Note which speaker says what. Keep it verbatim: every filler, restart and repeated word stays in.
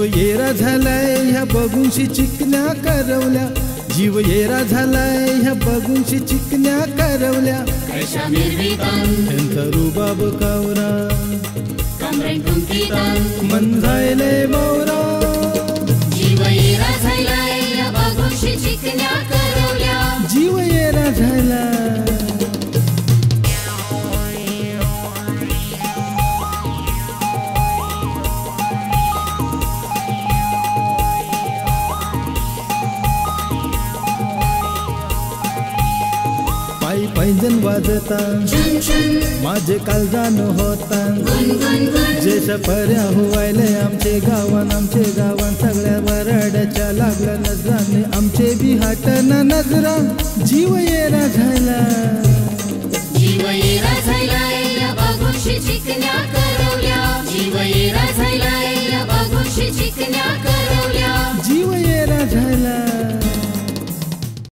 Speaker 1: जीव येरा झालाय ह्या बघूनशी चिकन्या करवल्या, जीव येरा झालाय ह्या बघूनशी चिकन्या करवल्या. त्यांचा रुबाब कावरा मन झायले मोरा,
Speaker 2: जीव येरा झालाय ह्या बघूनशी चिकन्या करवल्या,
Speaker 1: जीव येरा झाला. पायी पैंजण वाजता माझे काळजान होता, जेस पर्या हुवायले आमचे गावान आमचे गावान सगळ्या वराड्याच्या लागल्या नजराने आमचे बी हाटना नजरा. जीव येरा झाला,
Speaker 2: जीव येरा झालाय या बघूनशी चिकन्या करवल्या, जीव येरा झालाय या बघूनशी चिकन्या करवल्या.